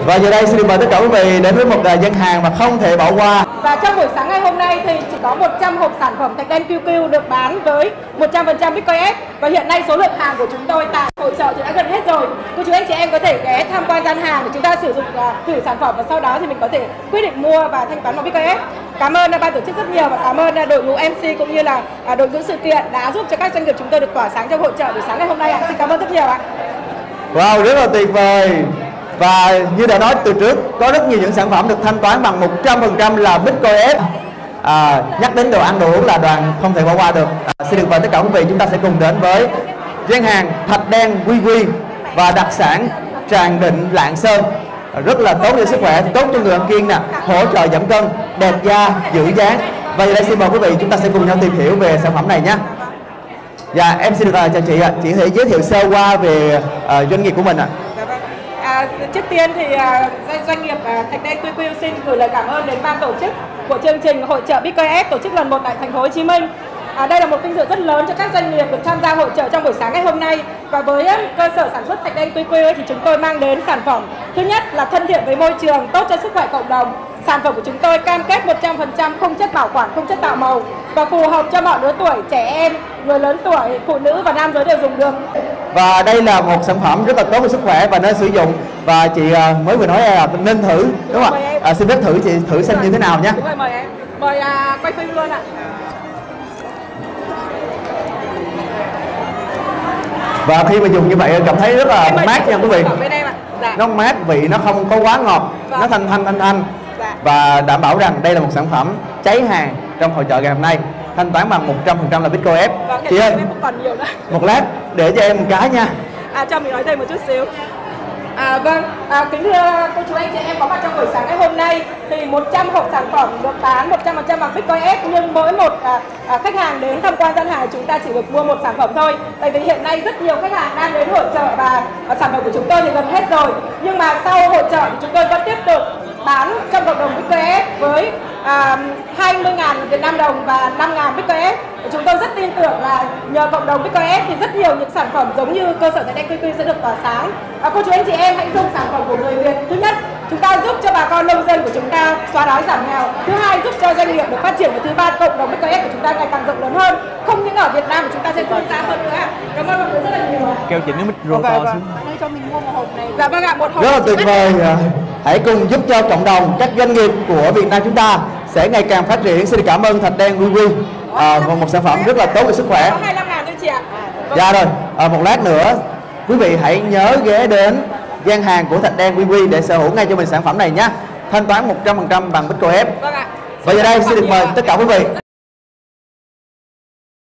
Và giờ đây xin được mời tất cả quý vị đến với một gian hàng mà không thể bỏ qua. Và trong buổi sáng ngày hôm nay thì chỉ có 100 hộp sản phẩm thạch đen QQ được bán với 100% Bitcoin. Và hiện nay số lượng hàng của chúng tôi tại hội chợ thì đã gần hết rồi. Cô chú anh chị em có thể ghé tham quan gian hàng để chúng ta sử dụng thử sản phẩm và sau đó thì mình có thể quyết định mua và thanh toán bằng Bitcoin. Cảm ơn ban tổ chức rất nhiều và cảm ơn đội ngũ MC cũng như là đội ngũ sự kiện đã giúp cho các doanh nghiệp chúng tôi được tỏa sáng trong hội chợ buổi sáng ngày hôm nay ạ. Xin cảm ơn rất nhiều ạ. Wow, rất là tuyệt vời. Và như đã nói từ trước, có rất nhiều những sản phẩm được thanh toán bằng 100% là Bitcoin. Nhắc đến đồ ăn đồ uống là đoàn không thể bỏ qua được. Xin được mời tất cả quý vị, chúng ta sẽ cùng đến với gian hàng thạch đen QQ và đặc sản Tràng Định Lạng Sơn. Rất là tốt cho sức khỏe, tốt cho người ăn kiêng nè, hỗ trợ giảm cân, đẹp da, giữ dáng. Và giờ đây xin mời quý vị, chúng ta sẽ cùng nhau tìm hiểu về sản phẩm này nhé. Dạ, em xin được chào chị ạ. Chị có thể giới thiệu sơ qua về doanh nghiệp của mình ạ. Trước tiên thì doanh nghiệp Thạch Đen QQ xin gửi lời cảm ơn đến ban tổ chức của chương trình hội chợ Bitcoin tổ chức lần 1 tại thành phố Hồ Chí Minh. Đây là một vinh dự rất lớn cho các doanh nghiệp được tham gia hội chợ trong buổi sáng ngày hôm nay. Và với cơ sở sản xuất Thạch Đen QQ thì chúng tôi mang đến sản phẩm thứ nhất là thân thiện với môi trường, tốt cho sức khỏe cộng đồng. Sản phẩm của chúng tôi cam kết 100% không chất bảo quản, không chất tạo màu và phù hợp cho mọi lứa tuổi, trẻ em, người lớn tuổi, phụ nữ và nam giới đều dùng được. Và đây là một sản phẩm rất là tốt cho sức khỏe và nên sử dụng. Và chị mới vừa nói là nên thử, đúng không ạ? Xin phép thử chị thử xem như thế nào nhé. Đúng rồi, mời em. Mời quay phim luôn ạ. Và khi mà dùng như vậy cảm thấy rất là mát nha quý vị. Dạ. Nó mát, vị nó không có quá ngọt, nó thanh. Dạ. Và đảm bảo rằng đây là một sản phẩm cháy hàng trong hội chợ ngày hôm nay, thanh toán bằng 100% là Bitcoin. Chị ơi, còn nhiều nữa. một lát để cho em một cái nha. Cho mình nói thêm một chút xíu. Kính thưa cô chú anh chị em có mặt trong buổi sáng ngày hôm nay thì 100 hộp sản phẩm được bán 100% bằng Bitcoin, nhưng mỗi một khách hàng đến tham quan gian hàng chúng ta chỉ được mua một sản phẩm thôi. Tại vì hiện nay rất nhiều khách hàng đang đến hội chợ và sản phẩm của chúng tôi thì gần hết rồi. Nhưng mà sau hội chợ thì chúng tôi vẫn tiếp tục bán trong cộng đồng Bitcoin với 20.000 Việt Nam đồng và 5.000 Bitcoin. Chúng tôi rất tin tưởng là nhờ cộng đồng Bitcoin thì rất nhiều những sản phẩm giống như cơ sở Thạch Đen QQ sẽ được tỏa sáng. Cô chú anh chị em hãy dùng sản phẩm của người Việt. Thứ nhất, chúng ta giúp cho bà con nông dân của chúng ta xóa đói giảm nghèo. Thứ hai, giúp cho doanh nghiệp được phát triển. Và thứ ba, cộng đồng Bitcoin của chúng ta ngày càng rộng lớn hơn. Không những ở Việt Nam mà chúng ta sẽ vươn xa hơn nữa. Cảm ơn mọi người rất là nhiều. Kêu chỉnh cái micro to xuống. Đây cho mình mua một hộp này. Dạ vâng ạ, một hộp. Rất là tuyệt vời. Hãy cùng giúp cho cộng đồng, các doanh nghiệp của Việt Nam chúng ta sẽ ngày càng phát triển. Xin cảm ơn Thạch Đen QQ. Một sản phẩm rất là tốt cho sức khỏe. Có 25.000 thôi chị ạ. Dạ rồi, một lát nữa quý vị hãy nhớ ghé đến gian hàng của Thạch Đen QQ để sở hữu ngay cho mình sản phẩm này nhé. Thanh toán 100% bằng Bitcoin. Vâng ạ. Và giờ đây xin được mời tất cả quý vị